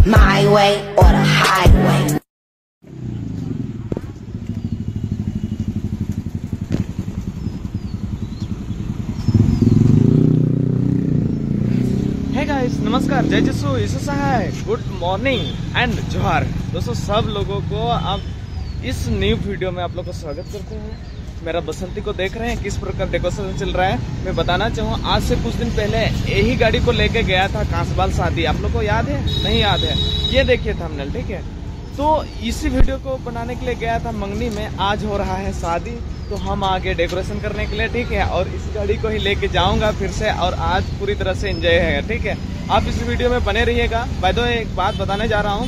my way or the highway. Hey guys, नमस्कार, जय जिसु, यीशु सहाय, गुड मॉर्निंग एंड जोहार। दोस्तों सब लोगों को आप इस न्यू वीडियो में आप लोग को स्वागत करते हैं। मेरा बसंती को देख रहे हैं किस प्रकार डेकोरेशन चल रहा है। मैं बताना चाहूँ, आज से कुछ दिन पहले यही गाड़ी को लेके गया था कांसबाल शादी। आप लोग को याद है? नहीं याद है? ये देखिए थंबनेल, ठीक है। तो इसी वीडियो को बनाने के लिए गया था मंगनी में। आज हो रहा है शादी, तो हम आगे डेकोरेशन करने के लिए, ठीक है। और इस गाड़ी को ही लेके जाऊंगा फिर से, और आज पूरी तरह से एंजॉय है, ठीक है। आप इस वीडियो में बने रहिएगा। बाय द वे एक बात बताने जा रहा हूँ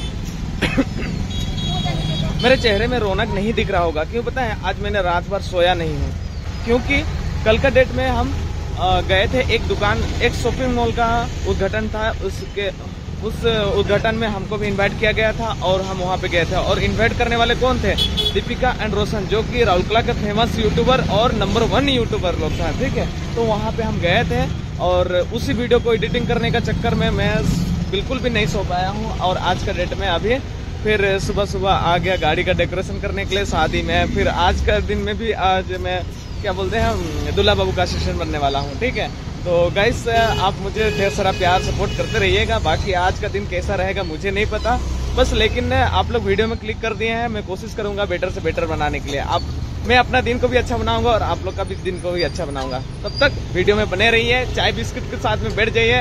मेरे चेहरे में रौनक नहीं दिख रहा होगा, क्यों पता है? आज मैंने रात भर सोया नहीं हूँ, क्योंकि कल का डेट में हम गए थे एक दुकान, एक शॉपिंग मॉल का उद्घाटन था। उस उद्घाटन में हमको भी इनवाइट किया गया था और हम वहाँ पे गए थे। और इनवाइट करने वाले कौन थे? दीपिका एंड रोशन, जो कि राउरकेला के फेमस यूट्यूबर और नंबर 1 यूट्यूबर लोग था, ठीक है। तो वहाँ पे हम गए थे और उसी वीडियो को एडिटिंग करने का चक्कर में मैं बिल्कुल भी नहीं सो पाया हूँ। और आज का डेट में अभी फिर सुबह सुबह आ गया गाड़ी का डेकोरेशन करने के लिए शादी में। फिर आज का दिन में भी आज मैं क्या बोलते हैं, दूल्हा बाबू का असिस्टेंट बनने वाला हूँ, ठीक है। तो गाइस, आप मुझे ढेर सारा प्यार सपोर्ट करते रहिएगा। बाकी आज का दिन कैसा रहेगा मुझे नहीं पता, बस लेकिन आप लोग वीडियो में क्लिक कर दिए हैं। मैं कोशिश करूंगा बेटर से बेटर बनाने के लिए। मैं अपना दिन को भी अच्छा बनाऊंगा और आप लोग का भी दिन को भी अच्छा बनाऊंगा। तब तक वीडियो में बने रहिए, चाय बिस्किट के साथ में बैठ जाइए।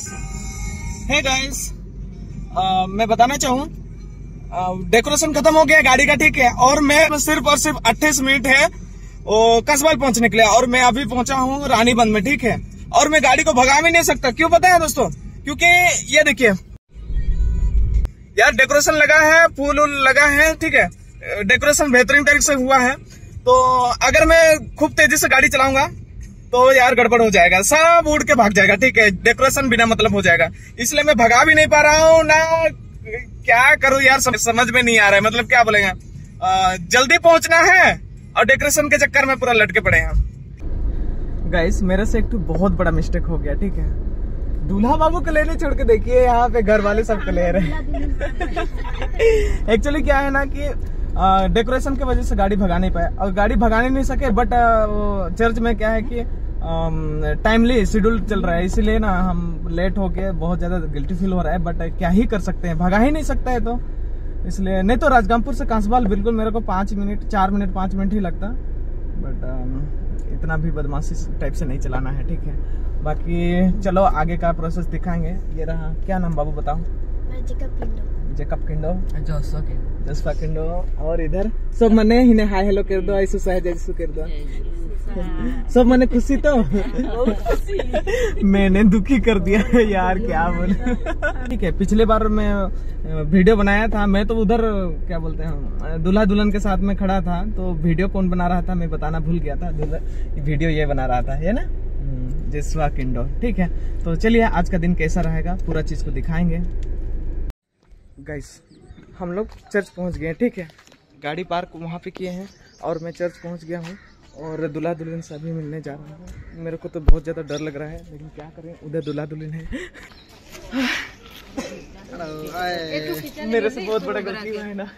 हे गाइस, मैं बताना चाहूँ, डेकोरेशन खत्म हो गया गाड़ी का, ठीक है। और मैं सिर्फ और सिर्फ 28 मिनट है कसबाल पहुंचने के लिए, और मैं अभी पहुंचा हूँ रानीबंद में, ठीक है। और मैं गाड़ी को भगा भी नहीं सकता, क्यों पता है दोस्तों? क्योंकि ये देखिए यार, डेकोरेशन लगा है, फूल लगा है, ठीक है। डेकोरेशन बेहतरीन तरीके से हुआ है। तो अगर मैं खूब तेजी से गाड़ी चलाऊंगा तो यार गड़बड़ हो जाएगा, सब उड़ के भाग जाएगा, ठीक है। डेकोरेशन बिना मतलब हो जाएगा, इसलिए मैं भगा भी नहीं पा रहा हूँ ना। क्या करूं यार, समझ में नहीं आ रहा है। मतलब क्या बोलेंगे, जल्दी पहुंचना है और डेकोरेशन के चक्कर में पूरा लटके पड़े हैं। गाइस, मेरे से एक तो बहुत बड़ा मिस्टेक हो गया, ठीक है। दूल्हा बाबू को लेने छोड़ के देखिए यहाँ पे घर वाले सबको ले रहे हैं। एक्चुअली क्या है ना कि डेकोरेशन की वजह से गाड़ी भगा नहीं पाया, और गाड़ी भगाने नहीं सके। बट चर्च में क्या है कि टाइमली शेड्यूल चल रहा है, इसीलिए ना हम लेट हो गए। बहुत ज्यादा गिल्टी फील हो रहा है, बट क्या ही कर सकते हैं, भगा ही नहीं सकता है। तो इसलिए, नहीं तो राजगामपुर से कांसबाल बिल्कुल मेरे को 5 मिनट ही लगता। बट इतना भी बदमाशी टाइप से नहीं चलाना है, ठीक है। बाकी चलो आगे का प्रोसेस दिखाएंगे। ये रहा, क्या नाम बाबू बताओ? जेकब किंडो, जसफा किंडो। और इधर सब मने हिने हाय हेलो कर दो, ऐसे सह जैसु कर दो। सब मने खुशी तो मैंने दुखी कर दिया यार, क्या बोले। ठीक है, पिछले बार मैं वीडियो बनाया था, मैं तो उधर क्या बोलते हैं दूल्हा दुल्हन के साथ में खड़ा था। तो वीडियो कौन बना रहा था मैं बताना भूल गया था। वीडियो ये बना रहा था, है ना, जसवा किंडो, ठीक है। तो चलिए आज का दिन कैसा रहेगा पूरा चीज को दिखाएंगे। गाइस, हम लोग चर्च पहुंच गए, ठीक है। गाड़ी पार्क वहाँ पे किए हैं और मैं चर्च पहुंच गया हूँ और दूल्हा दुल्हन से अभी मिलने जा रहा हूँ। मेरे को तो बहुत ज़्यादा डर लग रहा है, लेकिन क्या करें, उधर दूल्हा दुल्हन है। मेरे से बहुत बड़ा गलती हुआ है ना।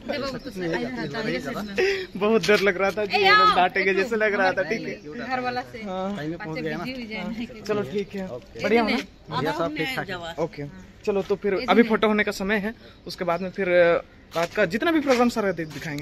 बहुत डर लग रहा था कि डांटेंगे जैसे लग रहा था, ठीक है। घर वाला से पहुंच गया ना। चलो ठीक है, बढ़िया हो ना, सब ठीक ठाक। ओके, चलो तो फिर अभी फोटो होने का समय है, उसके बाद में फिर रात का जितना भी प्रोग्राम सारा दिखाएंगे।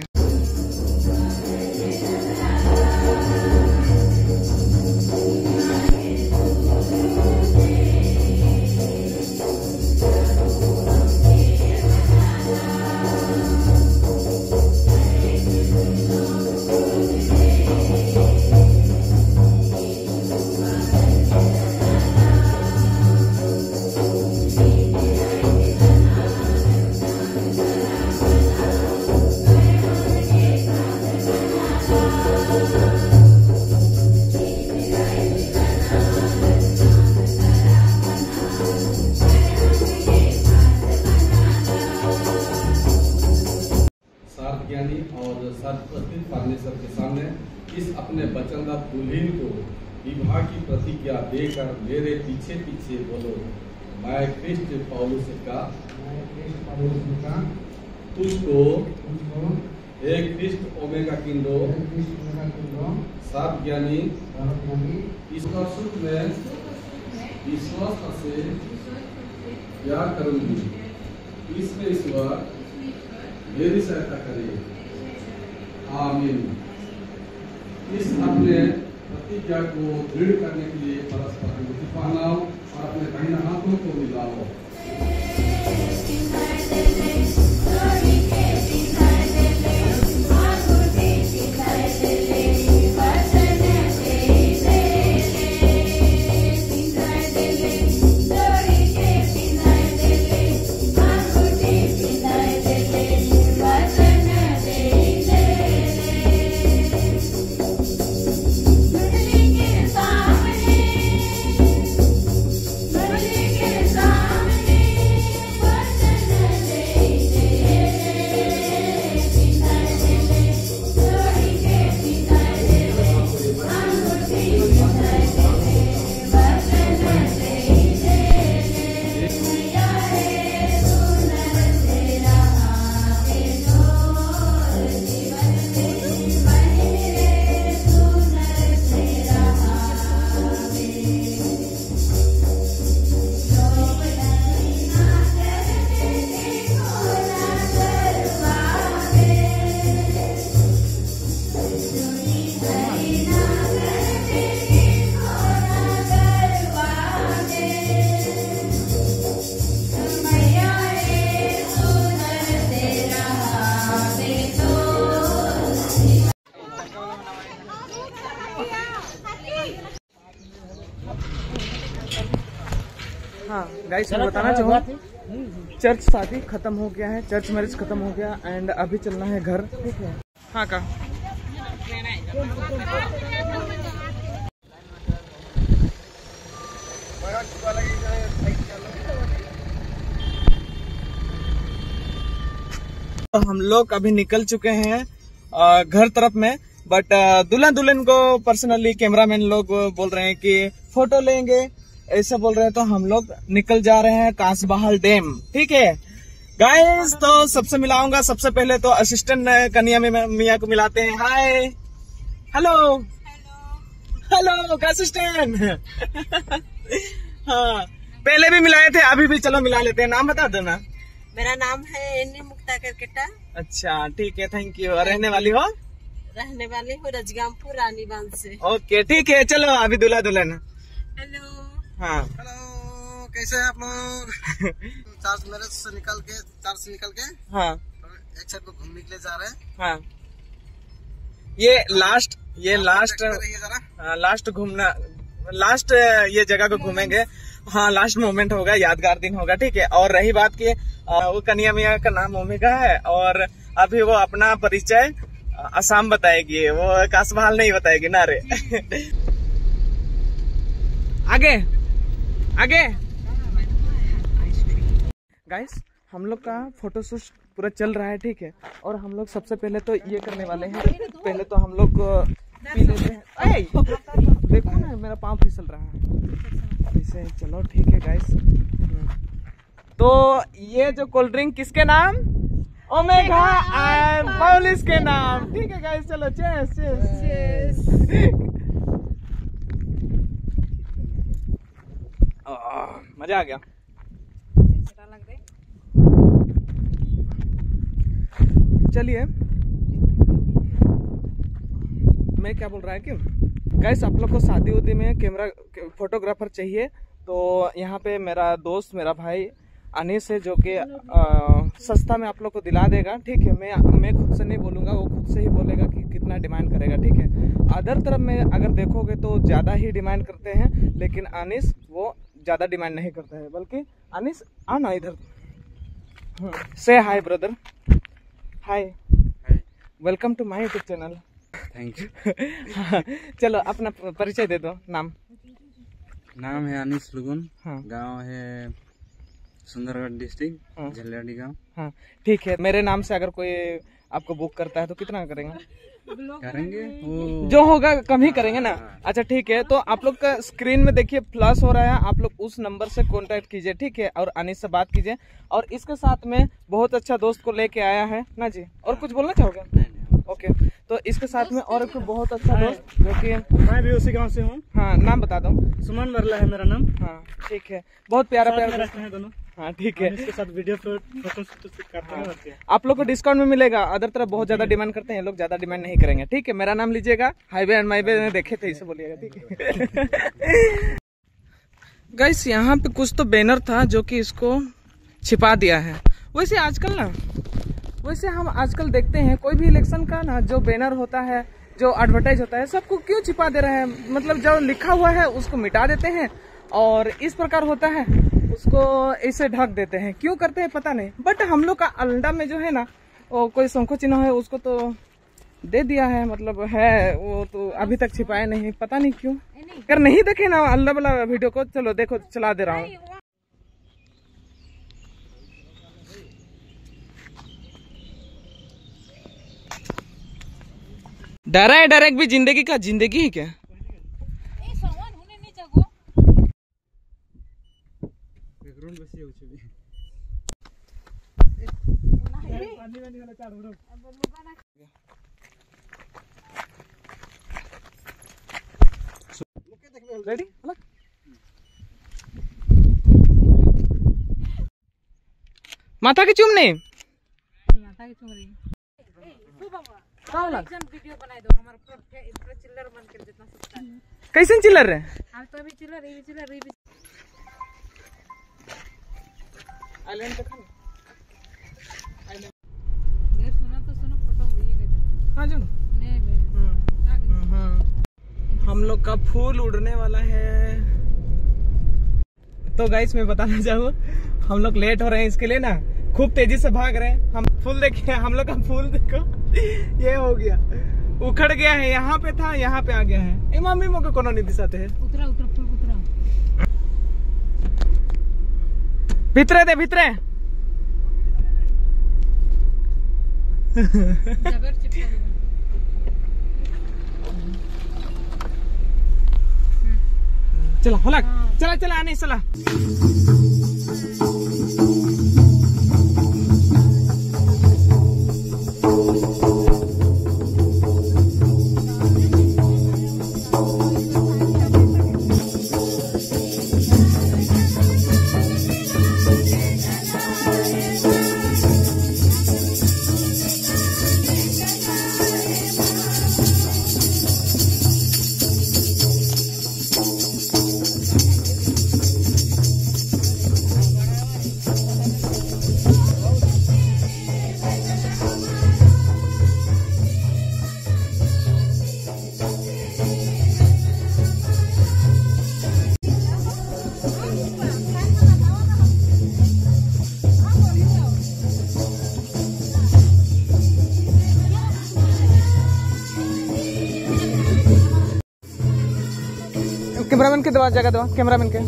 सर्वप्रति परमेश्वर के सामने इस अपने वचनदार दुल्हन को विवाह की प्रतिज्ञा देकर मेरे पीछे पीछे बोलो, मैं क्रिस्ट पौलुस का तुझको एक क्रिस्ट ओमेगा किंडो सर्वज्ञानी ईश्वर सुख में विश्वास से प्यार करूंगी। इसमें ईश्वर मेरी सहायता करे। आमीन। इस अपने प्रतिज्ञा को दृढ़ करने के लिए परस्पर अंगूठी पहनाओ और अपने दाहिने हाथों को मिलाओ। हाँ गाइस, मैं बताना चाहूँगा चर्च शादी खत्म हो गया है, चर्च मैरिज खत्म हो गया एंड अभी चलना है घर। ठीक है। हाँ का तो हम लोग अभी निकल चुके हैं घर तरफ में, बट दुल्हा दुल्हन को पर्सनली कैमरामैन लोग बोल रहे हैं कि फोटो लेंगे, ऐसा बोल रहे हैं, तो हम लोग निकल जा रहे हैं कांसबहाल डैम। ठीक है गाइस, तो सबसे मिलाऊंगा। सबसे पहले तो असिस्टेंट कन्या मियाँ को मिलाते हैं। Hi, hello hello assistant. हाँ, पहले भी मिलाए थे, अभी भी चलो मिला लेते हैं। नाम बता दो ना। मेरा नाम है एनी मुक्ता करकेटा। अच्छा ठीक है, थैंक यू। रहने वाली हो? रहने वाली हूँ रजगामपुर रानीबांध से। ओके ठीक है, चलो अभी दूल्हा दुल्हन। हेलो। हाँ हेलो, कैसे हैं आप लोग? चर्च मैरिज से निकल के हाँ एक साइड को घूमने के लिए जा रहे हैं। हाँ, ये लास्ट जरा लास्ट घूमना, लास्ट ये जगह को घूमेंगे। हाँ, लास्ट मोमेंट होगा, यादगार दिन होगा। ठीक है। और रही बात की वो कन्या मियाँ का नाम ओमेगा है और अभी वो अपना परिचय असम बताएगी, वो कांसबहाल नहीं बताएगी ना रे। आगे आगे गाइस, हम लोग का फोटोशूट पूरा चल रहा है। ठीक है। और हम लोग सबसे पहले तो ये करने वाले हैं, पहले तो हम लोग पी लेते हैं। देखो ना, मेरा पाँव फिसल रहा है ऐसे। चलो ठीक है गाइस। तो ये जो कोल्ड ड्रिंक किसके नाम? ओमेगा एंड पॉलिस के नाम। ठीक है गाइस, चलो चेस चेस। मजा आ गया। चलिए, मैं क्या बोल रहा है कि गाइस, आप लोग को शादी उदी में कैमरा फोटोग्राफर चाहिए तो यहाँ पे मेरा दोस्त, मेरा भाई अनीस है, जो कि सस्ता में आप लोग को दिला देगा। ठीक है। मैं खुद से नहीं बोलूँगा, वो खुद से ही बोलेगा कि कितना डिमांड करेगा। ठीक है। अदर तरफ में अगर देखोगे तो ज़्यादा ही डिमांड करते हैं, लेकिन अनीस वो ज़्यादा डिमांड नहीं करता है। बल्कि अनीस आओ ना इधर, से hi brother. Hi, welcome to my YouTube channel. Thank you. चलो अपना परिचय दे दो। नाम है अनीस लुगुन। हाँ। गांव है सुंदरगढ़ डिस्ट्रिक्ट, झलियाडी गांव। हाँ ठीक है। मेरे नाम से अगर कोई आपको बुक करता है तो कितना करेंगे? करेंगे वो जो होगा कम ही करेंगे ना। अच्छा ठीक है, तो आप लोग का स्क्रीन में देखिए फ्लैश हो रहा है, आप लोग उस नंबर से कांटेक्ट कीजिए, ठीक है, और अनीस से बात कीजिए। और इसके साथ में बहुत अच्छा दोस्त को लेके आया है ना जी। और कुछ बोलना चाहोगे? ओके, तो इसके साथ में और एक बहुत अच्छा दोस्त जो कि मैं भी उसी गांव से हूँ। हाँ, नाम बता दो। सुमन वर्ला है मेरा नाम। हाँ ठीक है, बहुत प्यारा प्यारा रहते हैं दोनों। हाँ ठीक है, इसके साथ वीडियो फोटो करते हैं। आप लोग को डिस्काउंट में मिलेगा। अदर तरफ बहुत ज्यादा डिमांड करते हैं, लोग ज्यादा डिमांड नहीं करेंगे, ठीक है। मेरा नाम लीजिएगा, हाईवे एंड माईवे में देखे थे, इसे बोलिएगा, ठीक है। गाइस यहाँ पे कुछ तो बैनर था जो कि इसको छिपा दिया है। वैसे हम आजकल देखते हैं कोई भी इलेक्शन का ना जो बैनर होता है, जो एडवर्टाइज होता है, सबको क्यों छिपा दे रहे हैं? मतलब जो लिखा हुआ है उसको मिटा देते हैं और इस प्रकार होता है उसको ऐसे ढक देते हैं। क्यों करते हैं पता नहीं, बट हम लोग का अल्डा में जो है ना वो कोई शंखो चिन्ह है उसको तो दे दिया है, मतलब है वो तो अभी तक छिपाया नहीं, पता नहीं क्यों। अगर नहीं देखे ना अल्लाह वाला वीडियो को, चलो देखो चला दे रहा हूँ। डरा है डायरेक्ट भी जिंदगी का, जिंदगी ही क्या। रेडी? माथा की चुमने कैसे चिल्लर रहे? हाँ जो हम लोग का फूल उड़ने वाला है। तो गाइस मैं बताना चाहूँ, हम लोग लेट हो रहे हैं इसके लिए ना, खूब तेजी से भाग रहे हैं। हम फूल देखिए, हम लोग का फूल देखो, ये हो गया, उखड़ गया है, यहाँ पे था यहाँ पे आ गया है। मम्मी मोके कोनो नहीं दिखाते है। उतरा उतरा फूल उतरा, भीतरे दे भीतरे। चला होला, चला चला आने चला। कैमरामैन के दवा जगह दवा, कैमरामैन के।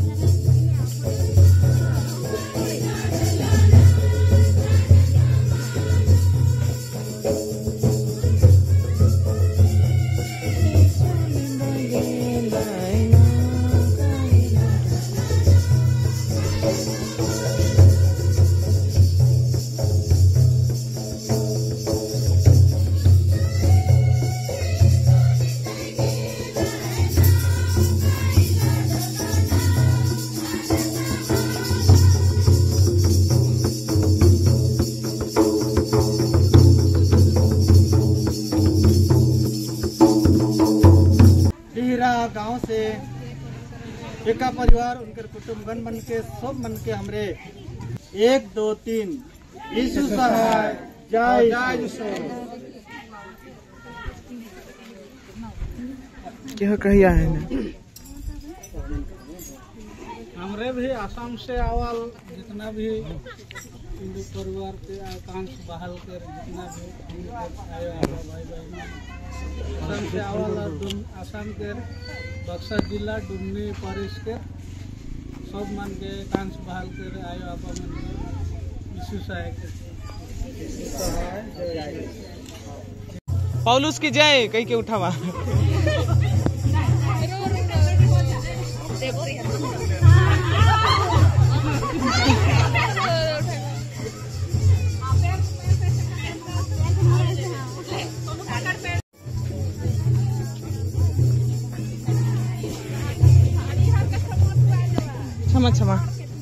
गांव से एका परिवार उनके कुटुंबगण मन के सब मन के हमरे 1 2 3 यीशु सहाय जय यीशु। क्या कहिया है ना, हमरे भी आसाम से आवल जितना भी हिंदू परिवार के आकांक्ष बहाल कर जितना भी आयो भाई बहन आसाम से आवल, आसाम के बक्सर जिला डुमनी परिस के सब मन के आकांक्ष बहाल कर आयो आप मन यीशु सहाय के। पौलुस की जय कहीं के उठावा। क्षमा क्षमा।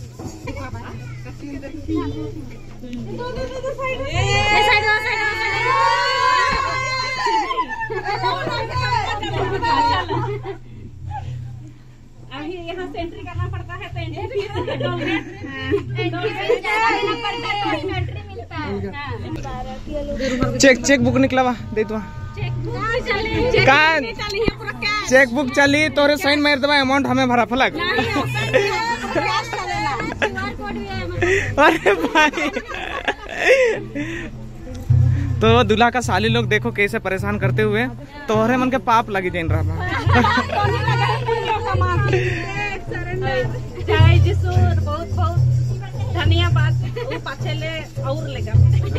अभी यहाँ से एंट्री करना पड़ता है तो एंट्री मिलता है। चेक बुक निकला दे तो चेक बुक चली तोरे साइन मार देवा अमाउंट हमें भरा फलक। अरे भाई तो दूल्हा का साली लोग देखो कैसे परेशान करते हुए, तोहरे मन के पाप लगी जान रहा। बहुत बहुत धन्यवाद। और लेगा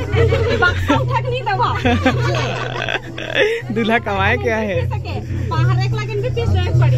दूल्हा कमाए क्या है। बाहर एक लगन भी पीस पड़े।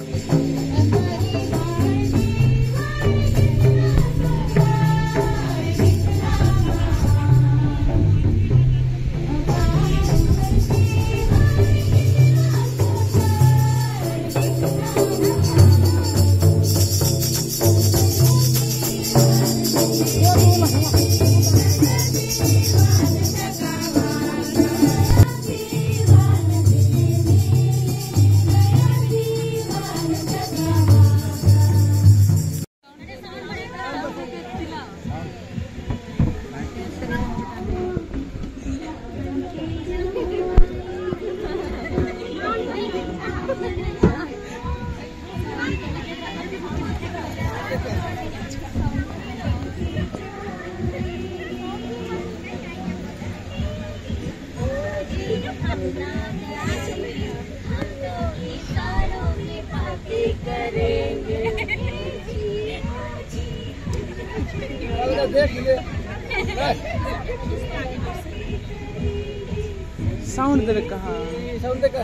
साउंड दे कहा साउंड दे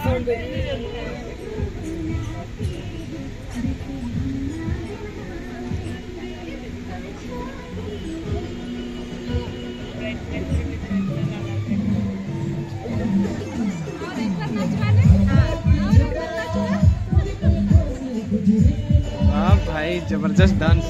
हाँ भाई जबरदस्त डांस।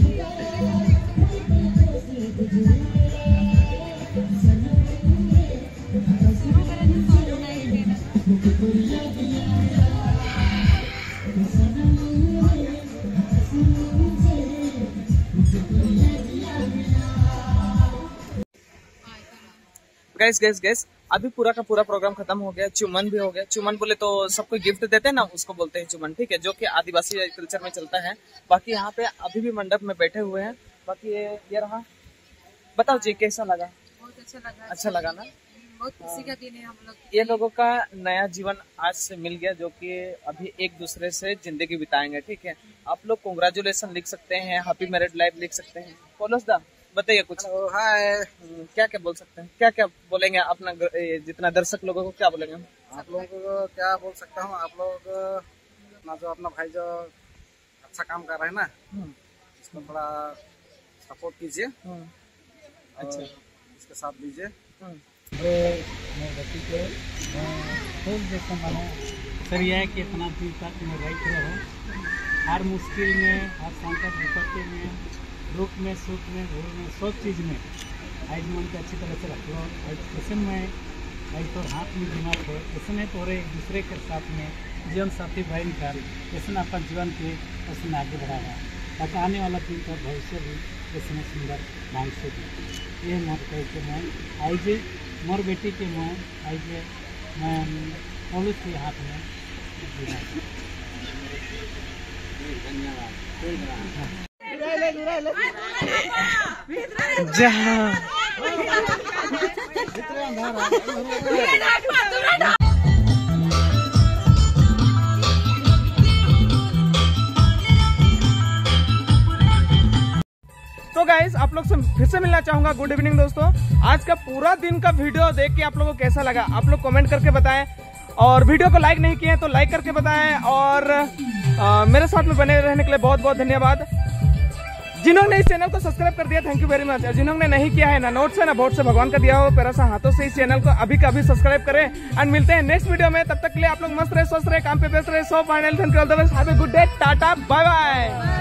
गैस अभी पूरा का पूरा प्रोग्राम खत्म हो गया। चुमन भी हो गया। चुमन बोले तो सबको गिफ्ट देते हैं ना, उसको बोलते हैं चुमन, ठीक है, जो कि आदिवासी कल्चर में चलता है। बाकी यहाँ पे अभी भी मंडप में बैठे हुए हैं। बाकी ये रहा। बताओ जी कैसा लगा? बहुत अच्छा लगा। अच्छा लगा ना? बहुत खुशी का दिन है हम लोग। ये लोगों का नया जीवन आज से मिल गया, जो कि अभी एक दूसरे से जिंदगी बिताएंगे, ठीक है। आप लोग कांग्रेचुलेशन लिख सकते हैं, हैप्पी मैरिड लाइफ लिख सकते हैं। पोलस दा बताइए कुछ। हाय, क्या बोल सकते हैं, क्या बोलेंगे अपना जितना दर्शक लोगों को क्या बोलेंगे? आप लोगों को क्या बोल सकता हूँ, आप लोग अपना भाई जो अच्छा काम कर रहे हैं ना, इसको थोड़ा सपोर्ट कीजिए, अच्छा इसके साथ दीजिए। फूल जैसा मानो सरिया कि इतना दिन तक में रहते रहो, हर मुश्किल में, हर संकट विपत्ति में, दुख में, सुख में, भूल में, सब चीज़ में आज मन को अच्छी तरह से रख लो। ऐसे में आज तो हाथ में दिमाग हो, ऐसे में तो एक दूसरे के साथ में जीवन साथी भाई निकाल, ऐसे में अपन जीवन के ऐसे में आगे बढ़ाया ताकि आने वाला दिन का भविष्य भी ऐसे में सुंदर ढंग से भी। ये मत कहते मैं आज मोर बेटी के मैं आज मैं पुलिस के हाथ में तो गाइस, आप लोग से फिर से मिलना चाहूंगा। गुड इवनिंग दोस्तों। आज का पूरा दिन का वीडियो देख के आप लोगों को कैसा लगा, आप लोग कमेंट करके बताएं। और वीडियो को लाइक नहीं किए तो लाइक करके बताएं। और मेरे साथ में बने रहने के लिए बहुत बहुत धन्यवाद। जिन्होंने इस चैनल को सब्सक्राइब कर दिया, थैंक यू वेरी मच। और जिन्होंने नहीं किया है, ना नोट से ना वोट से, भगवान का दिया हो प्यारा सा हाथों से इस चैनल को अभी का अभी सब्सक्राइब करें। एंड मिलते हैं नेक्स्ट वीडियो में। तब तक के लिए आप लोग मस्त रहे, स्वस्थ रहे, काम पे व्यस्त रहे। So final, thank you, all the best, have a good day, tata, bye bye.